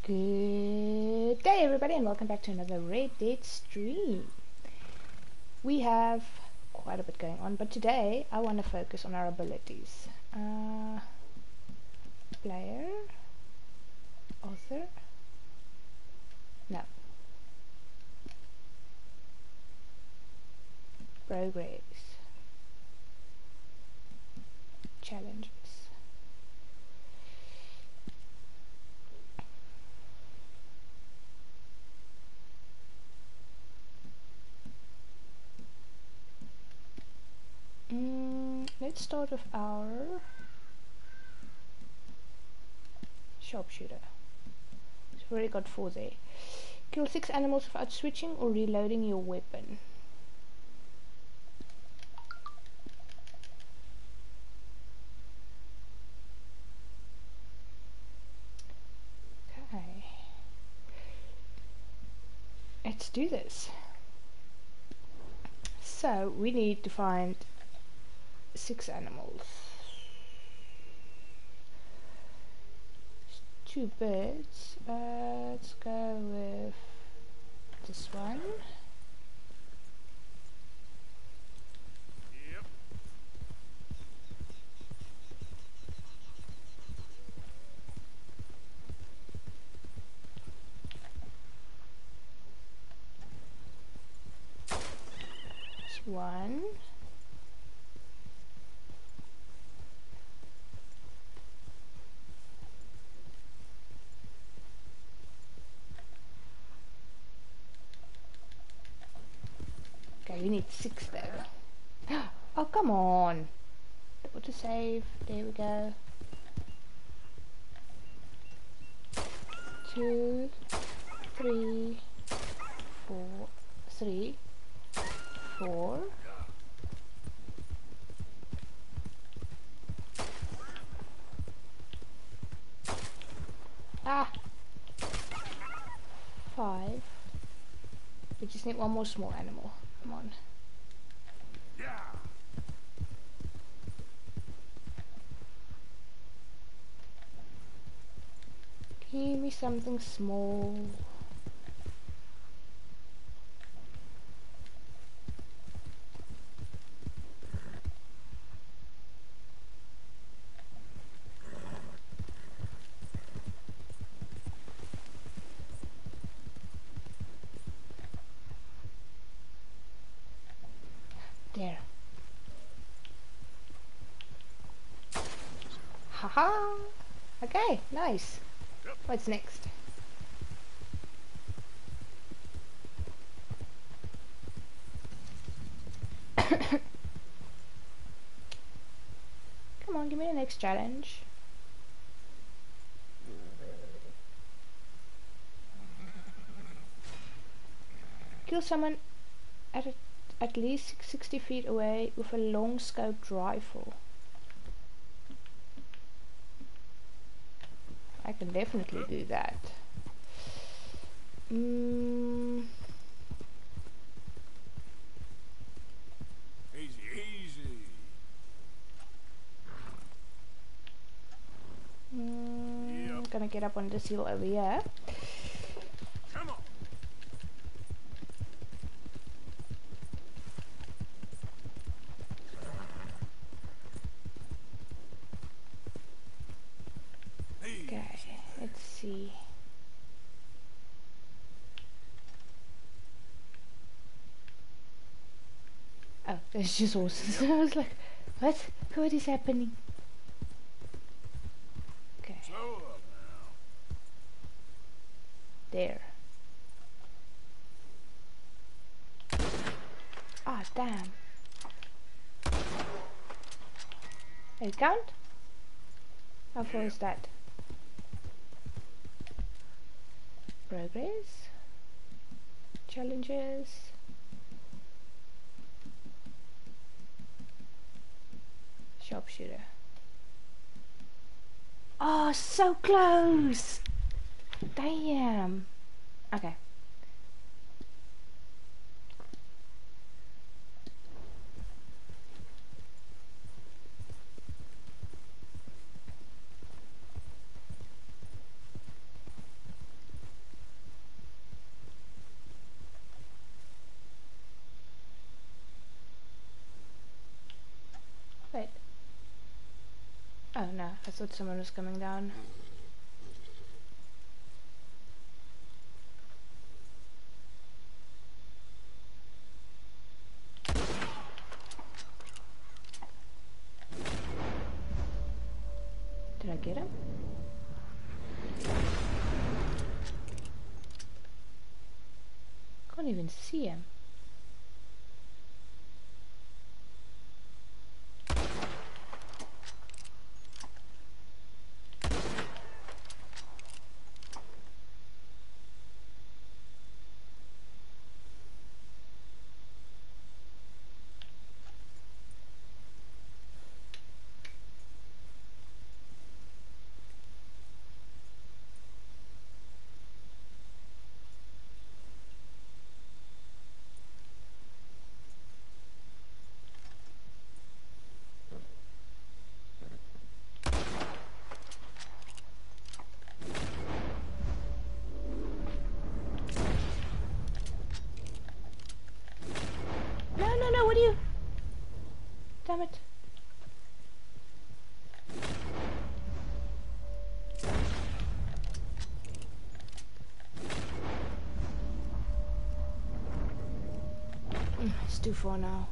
Good day everybody and welcome back to another Red Dead stream. We have quite a bit going on, but today I want to focus on our abilities. Player, author, no, progress, challenges. Let's start with our sharpshooter. So we've already got 4 there. Kill 6 animals without switching or reloading your weapon. Okay. Let's do this. So we need to find 6 animals. 2 birds. Let's go with this one. Yep. That's 1. Okay, we need 6 though. Oh, come on. Auto save. There we go. 2, 3, 4, 3, 4. Ah! 5. We just need one more small animal. Come on. Yeah. Give me something small. There. Haha! Okay, nice. Yep. What's next? Come on, give me the next challenge. Kill someone at least 60 feet away with a long scoped rifle. I can definitely do that. Easy, easy. Yep. Gonna get up on this hill over here. Come on. Okay, let's see. Oh, there's just horses. I was like, what? What is happening? Okay, Slow up now. there. Ah, damn. Hey, count? How far is that? Progress. Challenges. Sharpshooter. Oh, so close! Damn. Okay. thought someone was coming down. Did I get him? Can't even see him. No, what are you? Damn it. It's too far now.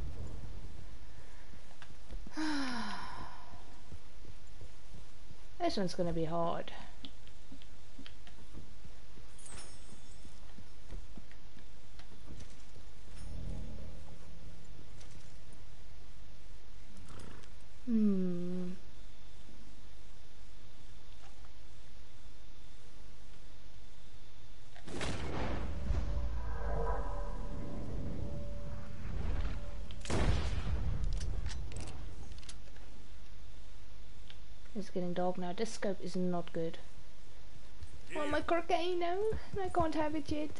This one's gonna be hard. It's getting dark now. This scope is not good. Oh, my cocaine, no. I can't have it yet.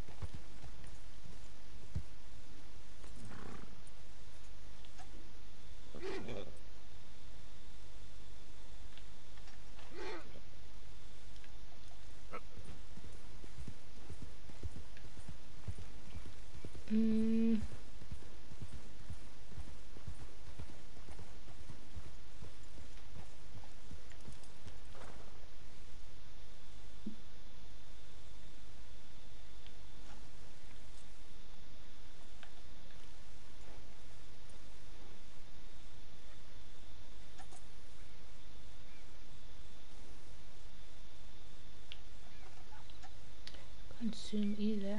Can't zoom either.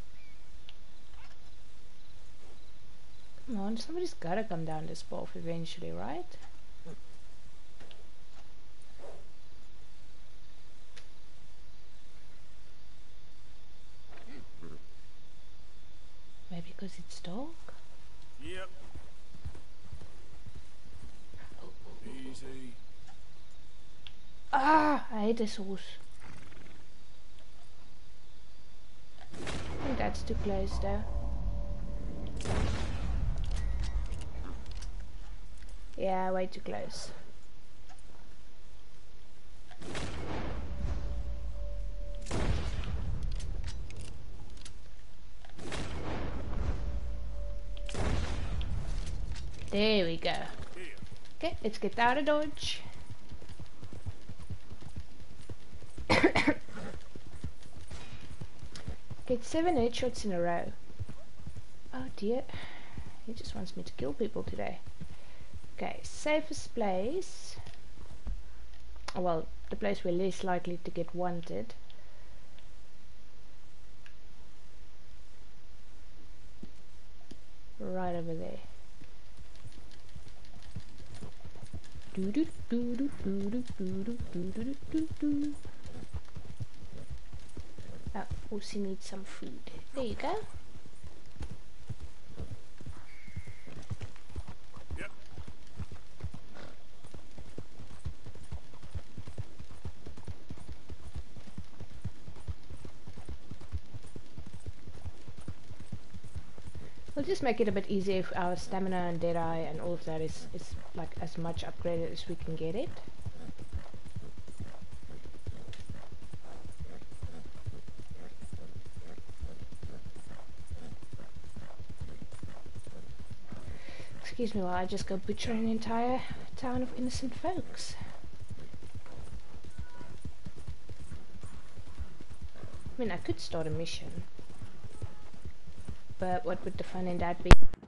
Come on, somebody's gotta come down this path eventually, right? Maybe because it's dark? Yep. Easy. Ah, I hate this horse. I think that's too close though. Yeah, way too close. There we go. Okay, let's get out of dodge. Get 7 headshots in a row. Oh dear. He just wants me to kill people today. Okay, safest place. Well, the place we're least likely to get wanted. Right over there. Do do do do do do do do do do do. Oh, also need some food. There you go. Yep. We'll just make it a bit easier if our stamina and Deadeye and all of that is like as much upgraded as we can get it. Excuse me while I just go butcher an entire town of innocent folks. mean, I could start a mission, but what would the fun in that be?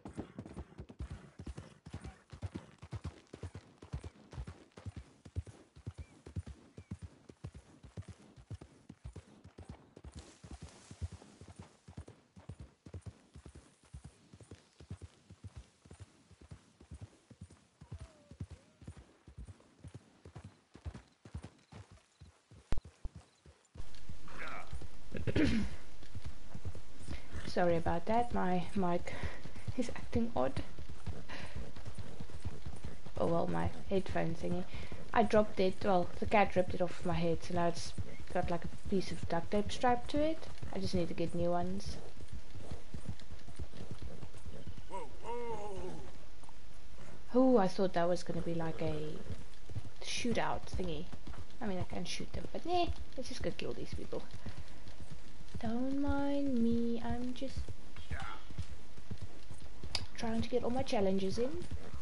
Sorry about that, my mic is acting odd. Oh well, my headphone thingy. I dropped it, well, the cat ripped it off my head, so now it's got like a piece of duct tape strapped to it. I just need to get new ones. Whoa, whoa. Oh, I thought that was gonna be like a shootout thingy. I mean, I can shoot them, but nah, let's just go kill these people. Don't mind me, I'm just trying to get all my challenges in.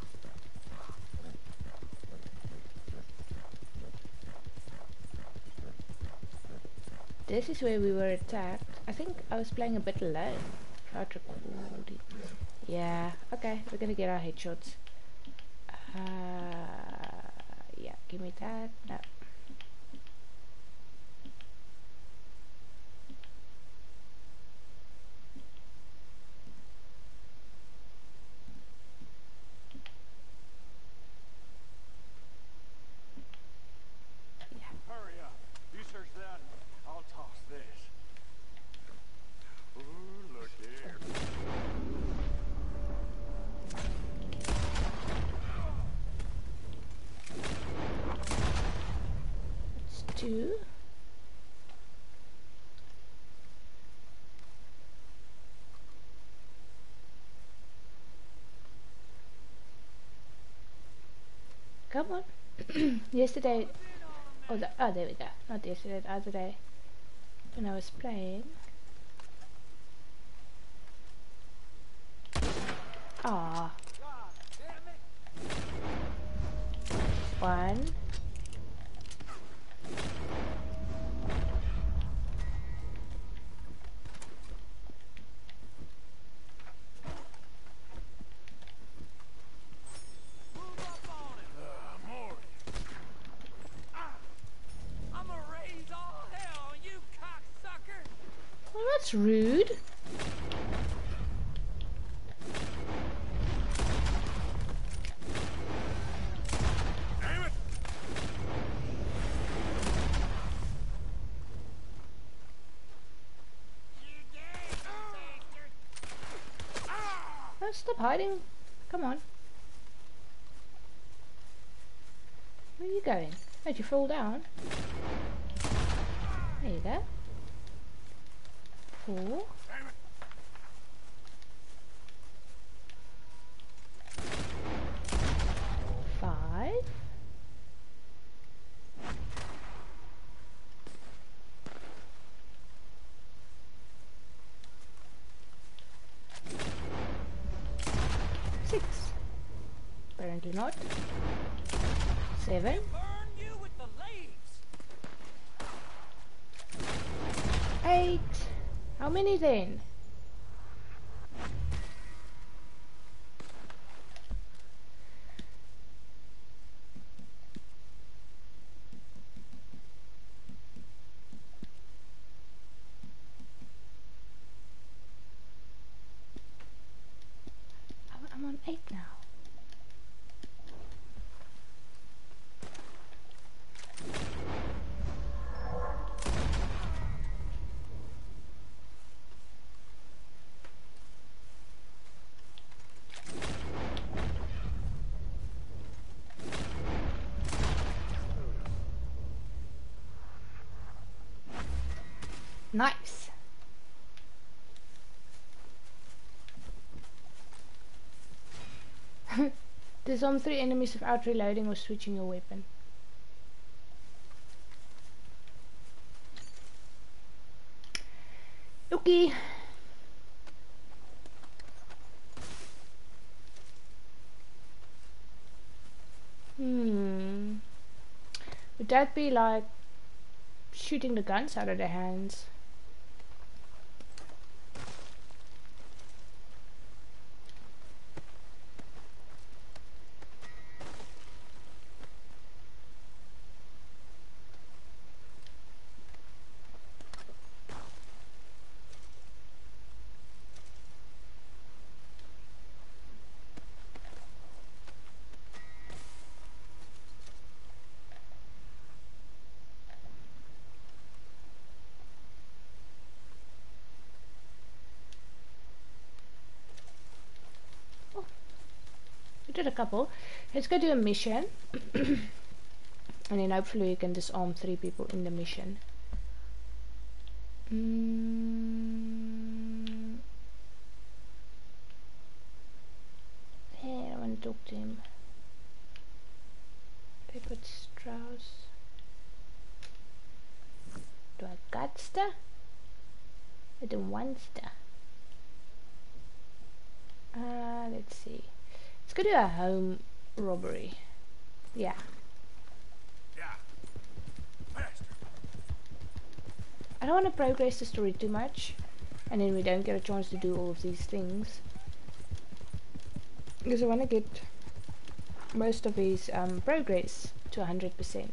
This is where we were attacked. I think I was playing a bit alone. Without recording. Yeah, okay, we're gonna get our headshots. Yeah, give me that. No. Hurry up. You search that and I'll toss this. Ooh, look here. Let's do. Come on. Yesterday, oh, there we go. Not yesterday, the other day, when I was playing. Ah. One. More. I'ma raise all hell on you, cocksucker! Well, that's rude. Damn it. You gay bastard! Oh, stop hiding. Come on. Where are you going? Did you fall down? There you go. 4. Damn it. 5. 6. Apparently not. 7. Burn you with the leaves! 8. How many then? I'm on 8 now. Nice. Disarm 3 enemies without reloading or switching your weapon. Okay. Would that be like shooting the guns out of their hands? captured a couple. Let's go do a mission. And then hopefully we can disarm 3 people in the mission. Hey, I want to talk to him. Peppered Strauss. Do I gotsta? I don't wantsta. Let's see. Let's go do a home robbery. Yeah. Yeah. Faster. I don't want to progress the story too much, and then we don't get a chance to do all of these things. Because I want to get most of his progress to 100%.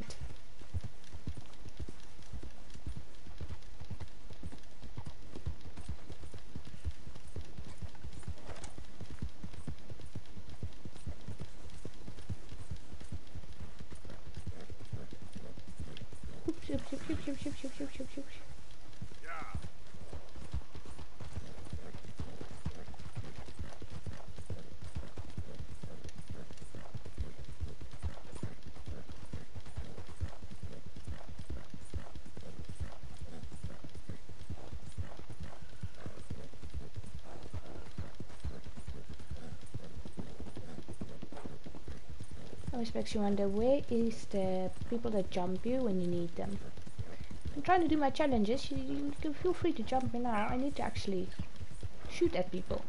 Yeah. Always makes you wonder, where is the people that jump you when you need them? I'm trying to do my challenges. You can feel free to jump me now. I need to actually shoot at people.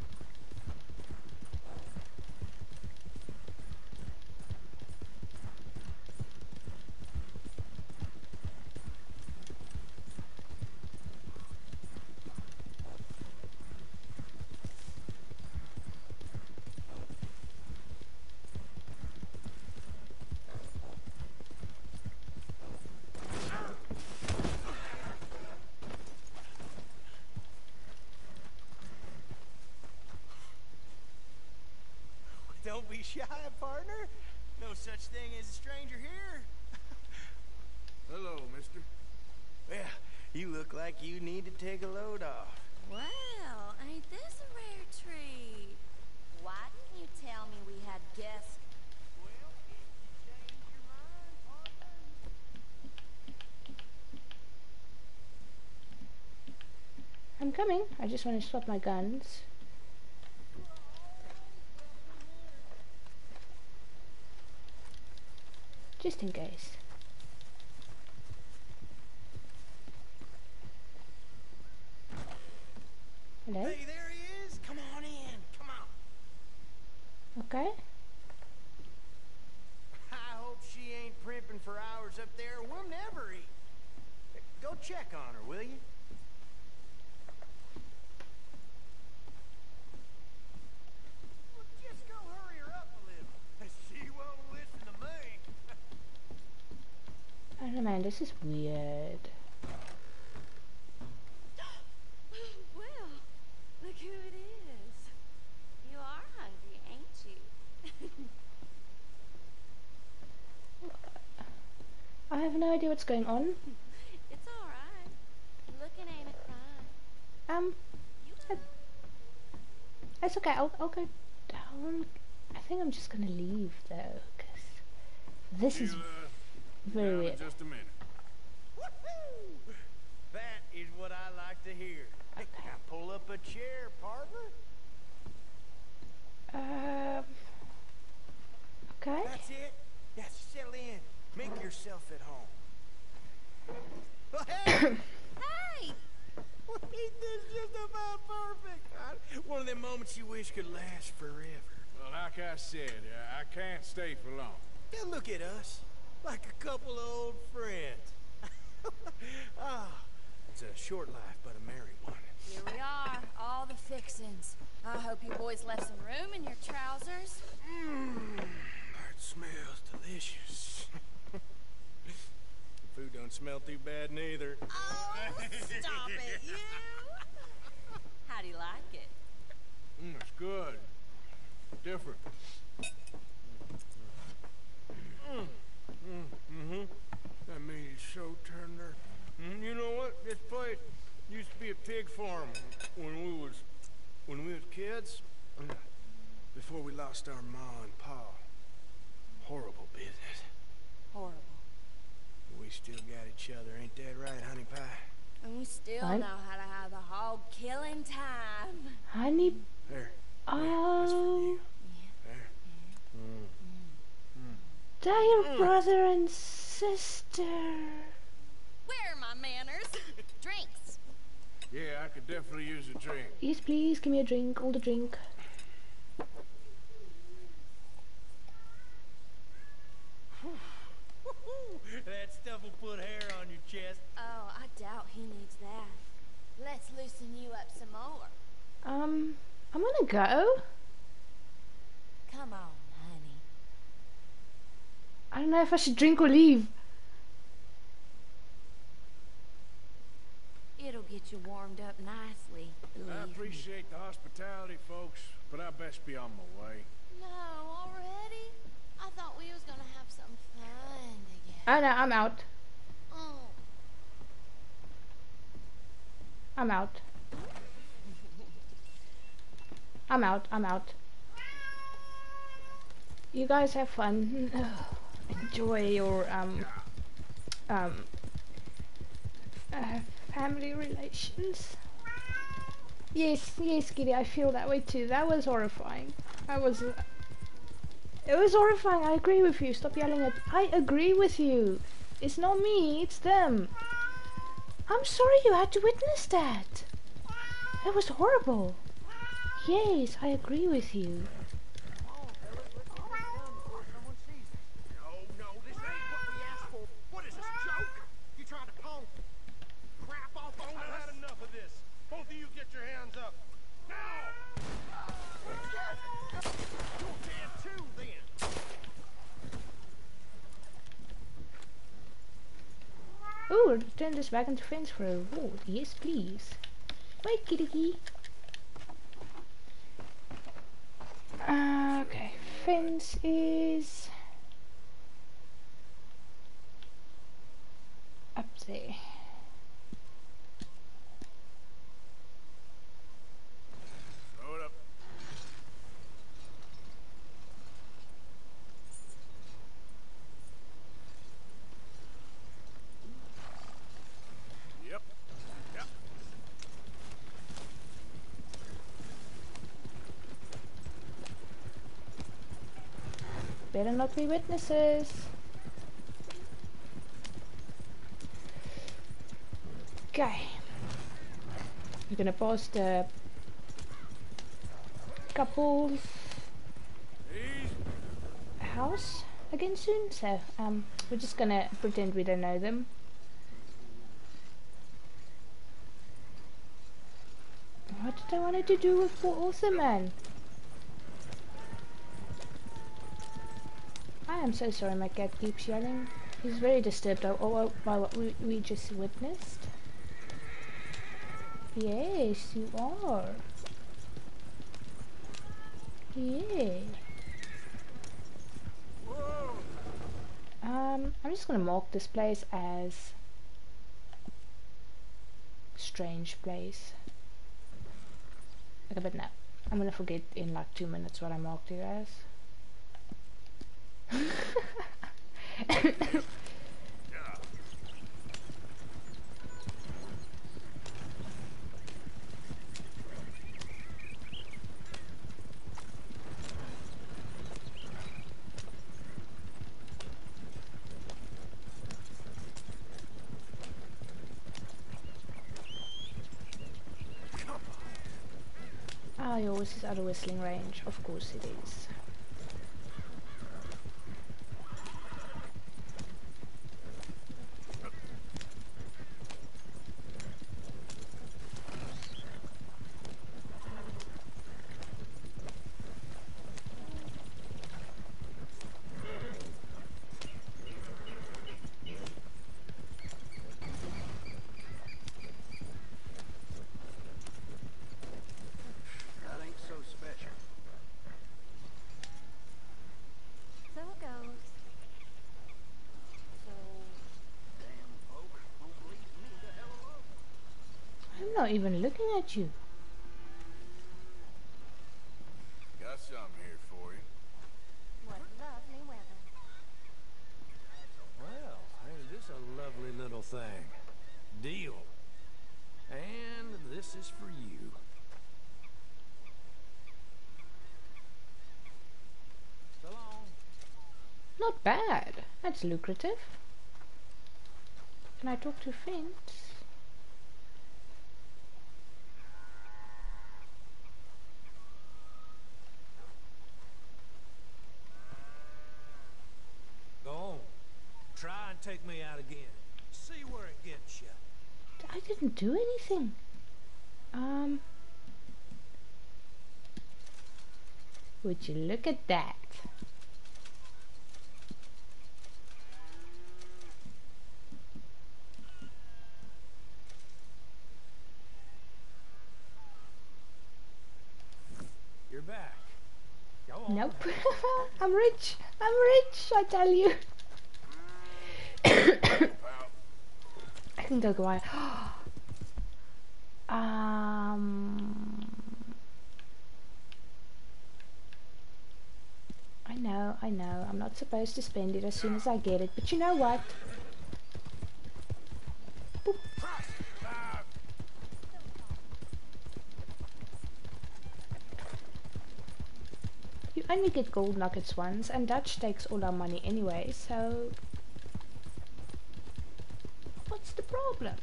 Don't be shy, partner. No such thing as a stranger here. Hello, mister. Well, you look like you need to take a load off. Well, ain't this a rare treat? Why didn't you tell me we had guests? Well, if you change your mind, partner. I'm coming. I just want to swap my guns. Just in case. Hello? Hey, there he is. Come on in. Come on. Okay. I hope she ain't primping for hours up there. We'll never eat. Go check on her, will you? Well, just go hurry her up a little. She won't listen to me. I don't know, man. This is weird. Well, look who it is. You are hungry, ain't you? I have no idea what's going on. It's all right. Looking ain't a crime. You It's okay. I'll go down. I think I'm just gonna leave though, because this is very Down in weird. just a minute. Woohoo! That is what I like to hear. Hey, now pull up a chair, partner. Okay. That's it. Yeah, settle in. Make yourself at home. Well, hey! Hey! Ain't this just about perfect? One of them moments you wish could last forever. Well, like I said, I can't stay for long. Yeah, look at us. Like a couple of old friends. It's a short life, but a merry one. Here we are, all the fixins'. I hope you boys left some room in your trousers. That smells delicious. Food don't smell too bad neither. Oh, stop it, you! How do you like it? It's good. Different. That meat is so tender. You know what? This place used to be a pig farm when we was kids. before we lost our ma and pa. Horrible business. Horrible. We still got each other, ain't that right, honey pie? And we still What? know how to have a hog killing time. Honey. There. That's for Oh, you. There. they're your brother and sister. Where are my manners? Drinks. Yeah, I could definitely use a drink. Yes, please, give me a drink. All the drink. That stuff will put hair on your chest. Oh, I doubt he needs that. Let's loosen you up some more. I'm gonna go. Come on, honey. I don't know if I should drink or leave. It'll get you warmed up nicely. I appreciate the hospitality, folks, but I best be on my way. No, already? I thought we was gonna have some fun together. Oh no, I'm out. Oh. I'm out. I'm out. I'm out. You guys have fun. Enjoy your family relations. Yes, yes, Kitty, I feel that way too. That was horrifying. It was horrifying. I agree with you. Stop yelling at. I agree with you. It's not me. It's them. I'm sorry you had to witness that. That was horrible. Yes, I agree with you. No, this ain't what we asked for. What is this, a joke? You trying to punk crap off on us? I've had enough of this. Both of you get your hands up. Now! You're dead too, then. Ooh, turn this back into fence for a reward. Yes, please. Wait, kitty. Okay, fence is up there. Throw it up. Yep. Yep. Better not be witnesses. Okay. We're gonna post the couple's house again soon, so we're just gonna pretend we don't know them. What did I want to do with poor author man? I am so sorry my cat keeps yelling. He's very disturbed by what we just witnessed. Yes, you are. Yeah. Whoa! I'm just gonna mark this place as strange place. Okay, but no, I'm gonna forget in like 2 minutes what I marked it as. Ah, yours is out of whistling range. Of course it is. That ain't so special. So it goes. So, Damn folk won't leave me the hell alone. I'm not even looking at you. Got some here. a lovely little thing. Deal. And this is for you. So long. Not bad. That's lucrative. Can I talk to Flint? Go on. Try and take me out again. See where it gets you. I didn't do anything. Would you look at that? You're back. Go on. Nope. I'm rich. I'm rich, I tell you. I can go quiet. I know. I'm not supposed to spend it as soon as I get it, but you know what? Boop. You only get gold nuggets once, and Dutch takes all our money anyway, so what's the problem?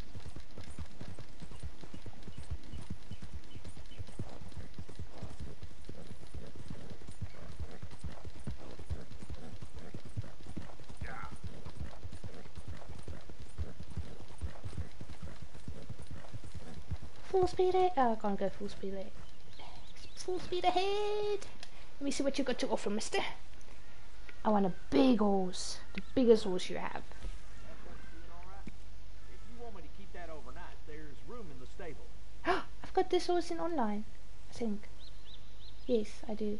Full speed ahead. Oh, I can't go full speed ahead. Full speed ahead. Let me see what you got to offer, mister. I want a big horse. The biggest horse you have. If you want me to keep that overnight, there's room in the stable. I've got this horse in online, I think. Yes, I do.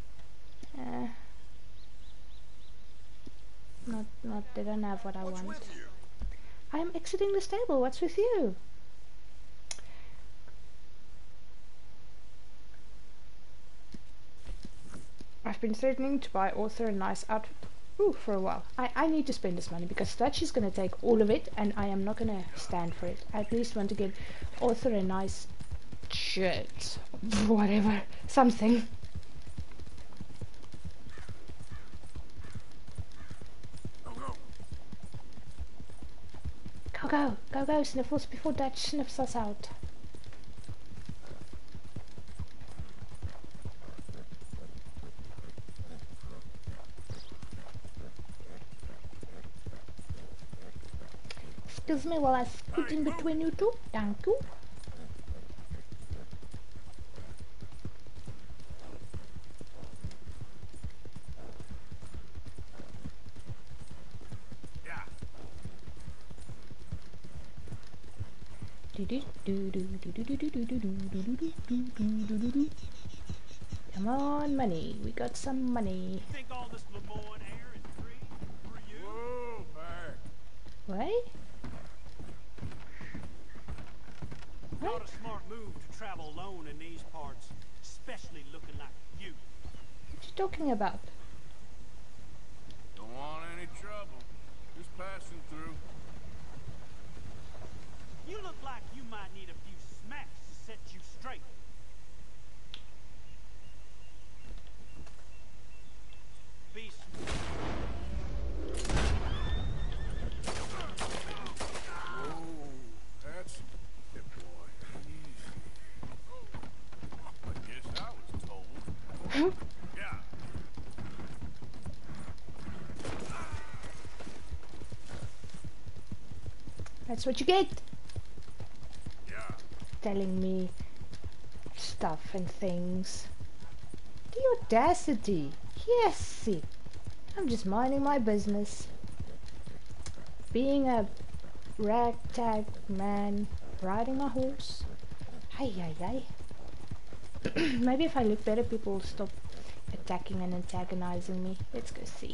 Not, they don't have what I want. I am exiting the stable. What's with you? I've been threatening to buy Arthur a nice outfit for a while. I need to spend this money because Dutch is going to take all of it and I am not going to stand for it. I at least want to get Arthur a nice shirt. Whatever. Something. Go, Sniffles, before Dutch sniffs us out. Excuse me while I scoot in between you two. Thank you. Come on, money. We got some money. You think all this Lemoyne air is free for you? Whoa, Bear. What? Not a smart move to travel alone in these parts, especially looking like you. What you talking about? Don't want any trouble. Just passing through. You look like you might need a few smacks to set you straight. Be Whoa, that's it, boy. Easy. I guess I was told. Yeah. That's what you get. Yeah. Telling me stuff and things. The audacity. Yes, see. I'm just minding my business. Being a ragtag man riding my horse. Hey. Maybe if I look better, people will stop attacking and antagonizing me. Let's go see.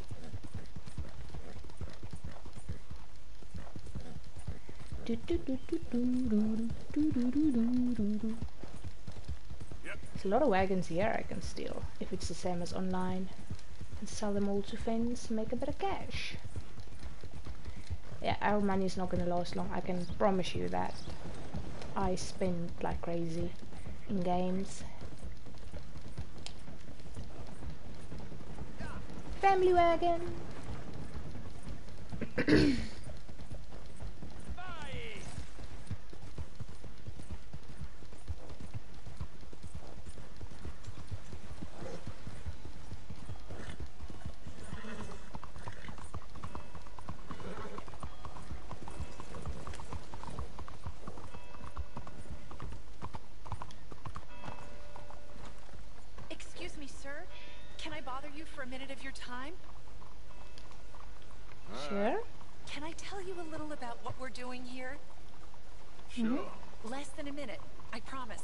There's a lot of wagons here I can steal, if it's the same as online. And sell them all to friends and make a bit of cash. Yeah, our money's not gonna last long, I can promise you that. I spend like crazy in games. Family wagon. Excuse me, sir. Can I bother you for a minute of your time? Sure. Can I tell you a little about what we're doing here? Sure. Less than a minute, I promise.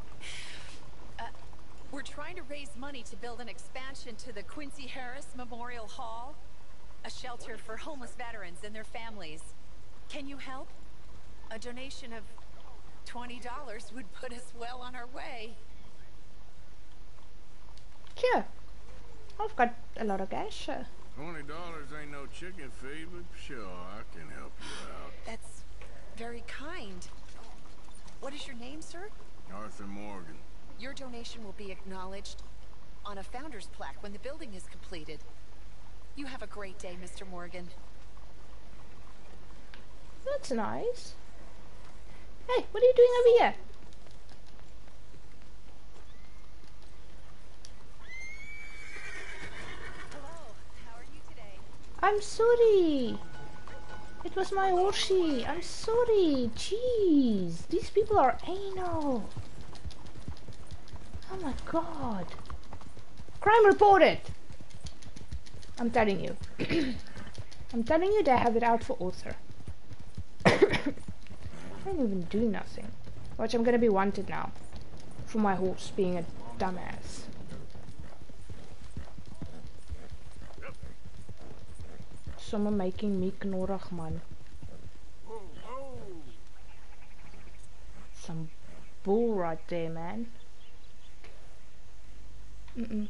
We're trying to raise money to build an expansion to the Quincy Harris Memorial Hall, a shelter for homeless veterans and their families. Can you help? A donation of $20 would put us well on our way. Sure. I've got a lot of cash, sure. $20 ain't no chicken feed, but sure, I can help you out. That's very kind. What is your name, sir? Arthur Morgan. Your donation will be acknowledged on a founder's plaque when the building is completed. You have a great day, Mr. Morgan. That's nice. Hey, what are you doing over here? Hello, how are you today? I'm sorry. It was my horsey. I'm sorry. Jeez. These people are anal. Oh my god. Crime reported. I'm telling you. I'm telling you they have it out for Arthur. I didn't even do nothing. Watch, I'm gonna be wanted now. For my horse being a dumbass. Someone making me knorrig, man. Whoa, whoa. Some bull right there, man. Mm-mm.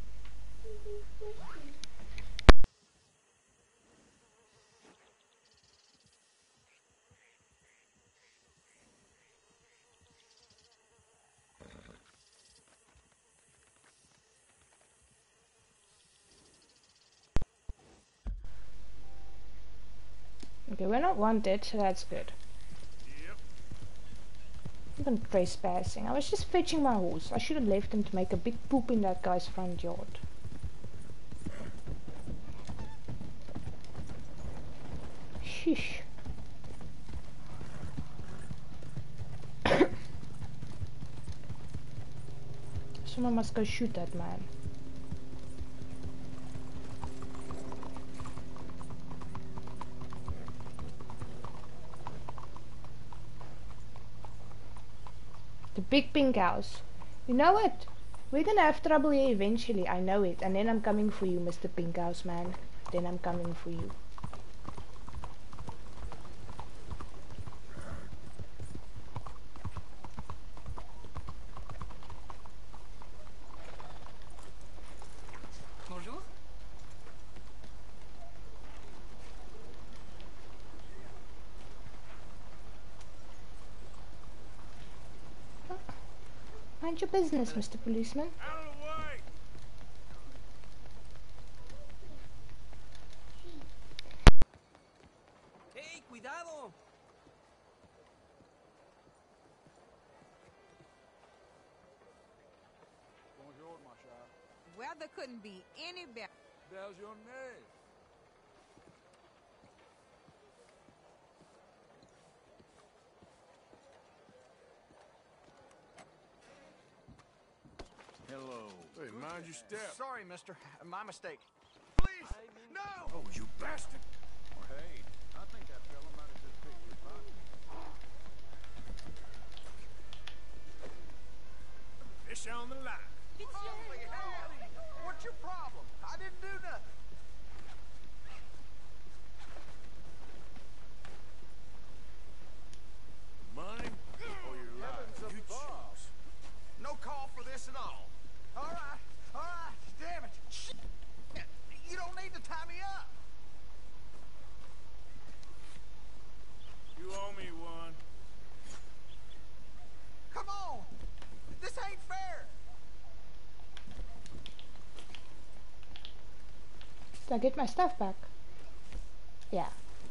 Okay, we're not wanted, so that's good. Yep. Even trespassing. I was just fetching my horse. I should have left him to make a big poop in that guy's front yard. Sheesh. Someone must go shoot that man. The big pink house. You know what? We're gonna have trouble here eventually. I know it. And then I'm coming for you, Mr. Pink House man. Then I'm coming for you. Bonjour. Mind your business, Mr. Policeman. Out of the way! ¡Hey, cuidado! Bonjour, my child. Weather couldn't be any better. There's your name. Hello. Hey, mind your step. Sorry, mister. My mistake. Please! No! Oh, you bastard! Well, hey, I think that fella might have just picked your pocket. Fish on the line. Holy hell! What's your problem? I didn't do nothing. Money or your life? You choose. No call for this at all. All right. Damn it. Shit. You don't need to tie me up. This ain't fair. Did I get my stuff back? Yeah.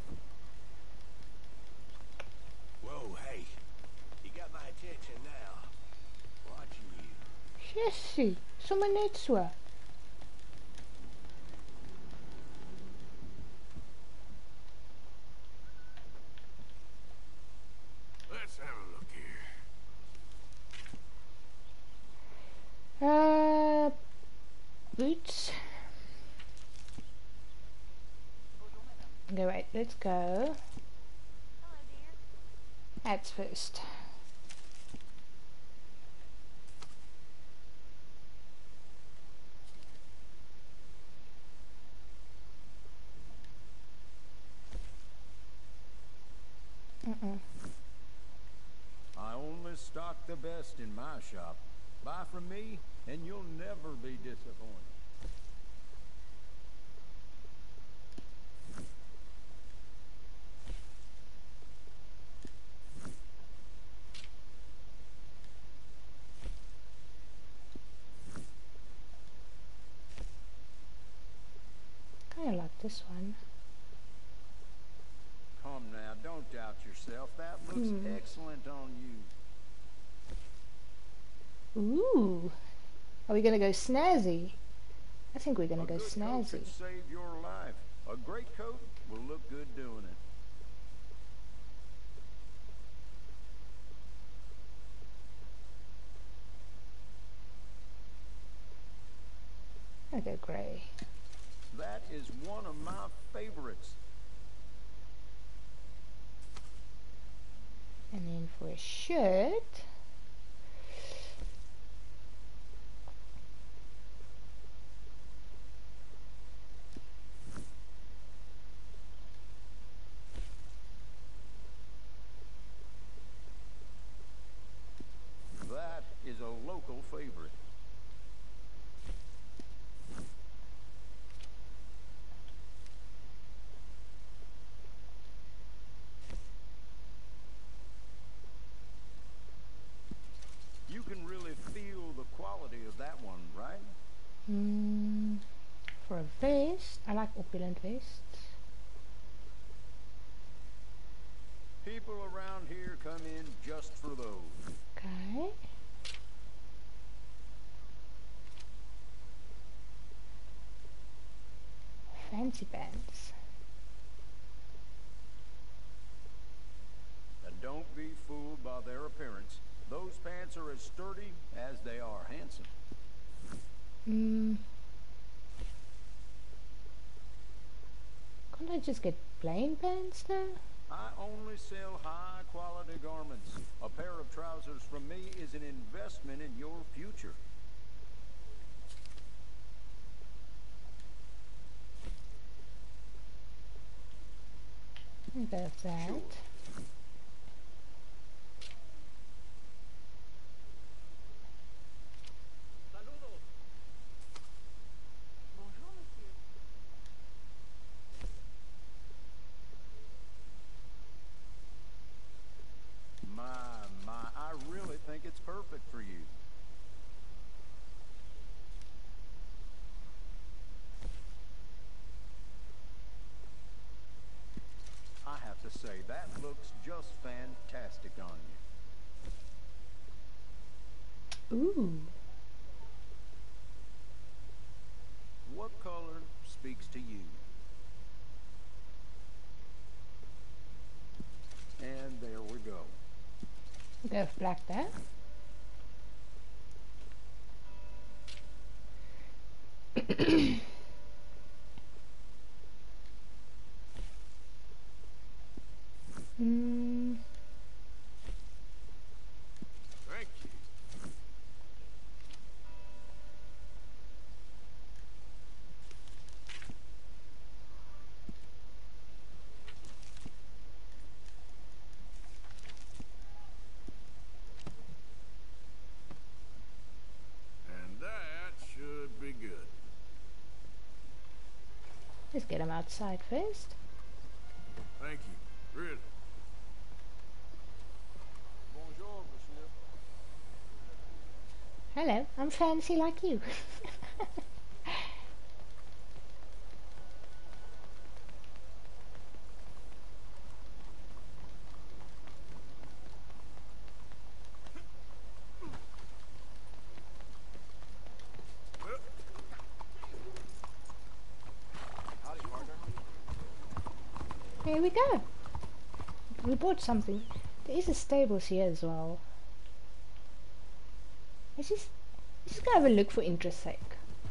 Whoa, hey. You got my attention now. Watching you. Jessie, sommer net so. Let's have a look here. Boots. Okay, wait, let's go. Hello, dear. Hats first. I only stock the best in my shop. Buy from me, and you'll never be disappointed. Kinda like this one. Come now, don't doubt yourself. That looks excellent on you. Ooh. Are we gonna go snazzy? I think we're gonna A go good coat snazzy. could save your life. A great coat will look good doing it. I'll go grey. That is one of my favorites. And then for a shirt, That is a local favorite. You can really feel the quality of that one, right? for a vest, I like opulent vests. People around here come in just for those. Okay. Fancy pants. And don't be fooled by their appearance. Those pants are as sturdy as they are handsome. Can't I just get plain pants though? I only sell high-quality garments. A pair of trousers from me is an investment in your future. I'll go with that. Sure. Bonjour, monsieur. My, I really think it's perfect for you. I have to say, that looks just fantastic on you. Ooh. What color speaks to you? And there we go. Go with black there. Thank you. And that should be good. Let's get them outside first. Thank you. Really. Bonjour, monsieur. I'm fancy like you. Here we go. We bought something. There is a stables here as well. Let's just go have a look for interest's sake.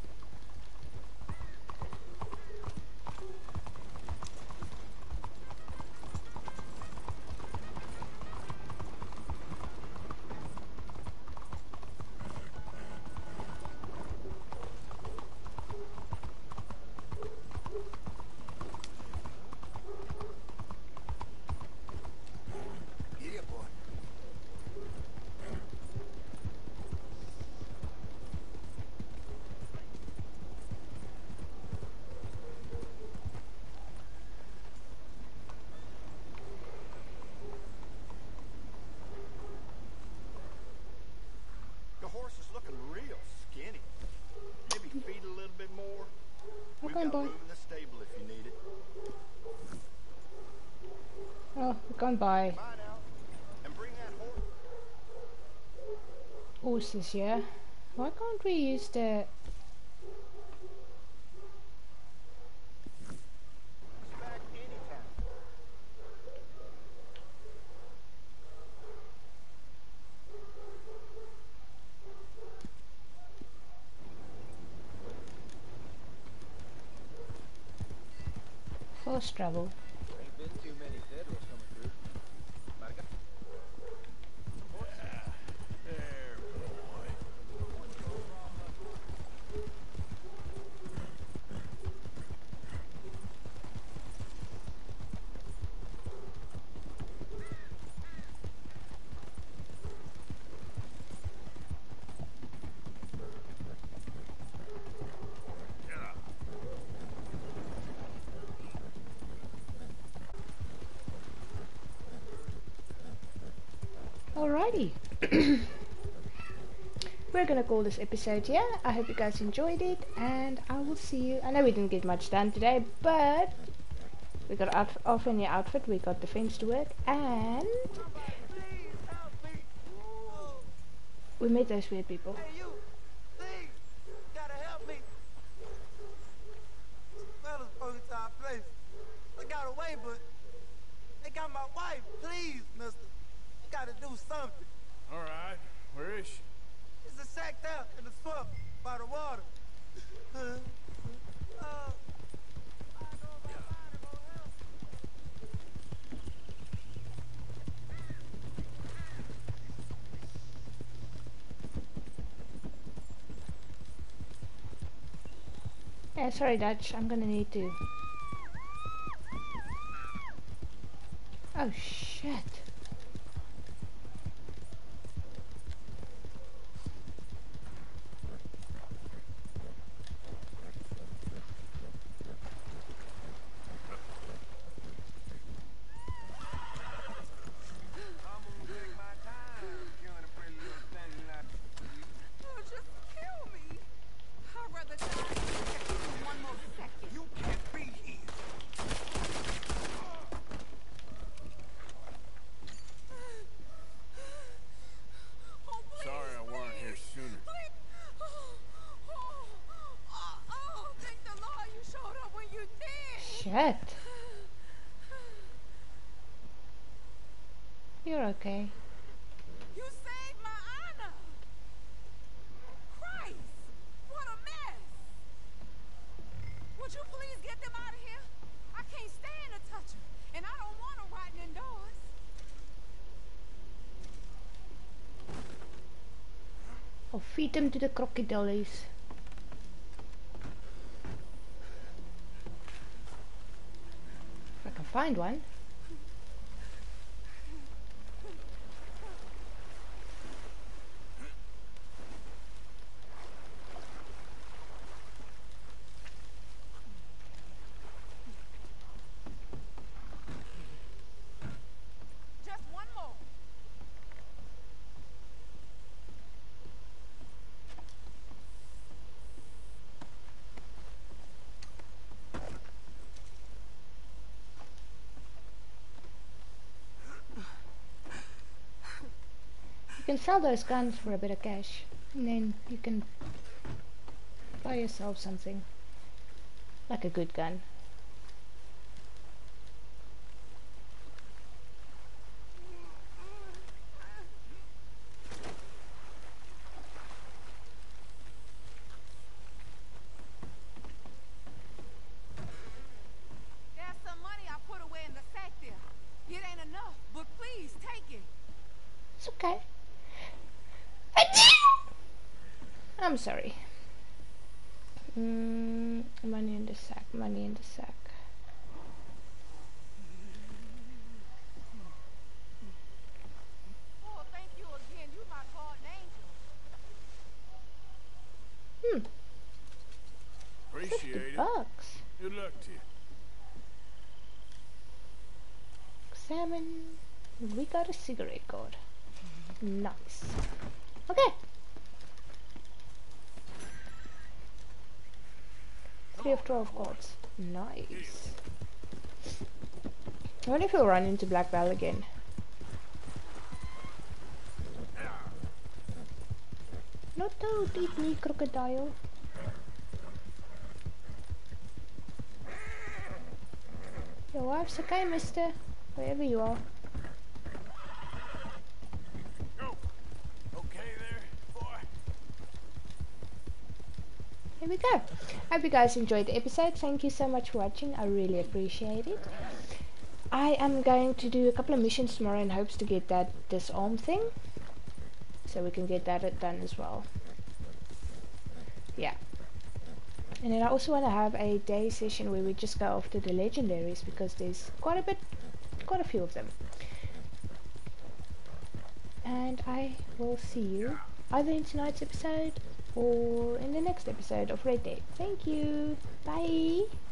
Oh, we've gone by horses, yeah? Why can't we use the... fast travel? Ain't been too many Federals coming through. There, boy. Alrighty. We're gonna call this episode here. I hope you guys enjoyed it, and I will see you. I know we didn't get much done today, but we got off in the outfit, we got the fence to work, and we met those weird people. Hey, you! Please! Gotta help me! Fellas broke into our place. I got away, but they got my wife. Please, mister. You gotta do something. All right. Where is she? It's a sacked out in the swamp by the water. Yeah, sorry Dutch, I'm gonna need to... Oh shit. Shit. You're okay. You saved my honor. Christ, what a mess. Would you please get them out of here? I can't stand to touch them, and I don't want them rotting indoors. I'll feed them to the crocodiles. If I can find one. Just one more. can sell those guns for a bit of cash, and then you can buy yourself something like a good gun. There's some money I put away in the sack there. It ain't enough, but please take it. It's okay. I'm sorry. Money in the sack, money in the sack. Oh, thank you again. You my guardian angel. Appreciate it. Bucks. Good luck to you. Salmon. We got a cigarette card. Nice. Okay. 3 of 12 cards. Nice. I wonder if he'll run into Black Belle again. Not don't eat me, crocodile. Your wife's okay, mister. Wherever you are. Okay there, boy. Here we go. Hope you guys enjoyed the episode. Thank you so much for watching. I really appreciate it. I am going to do a couple of missions tomorrow in hopes to get that disarm thing, so we can get that done as well. Yeah. And then I also want to have a day session where we just go after the legendaries, because there's quite a few of them. And I will see you either in tonight's episode or in the next episode of Red Dead. Thank you. Bye.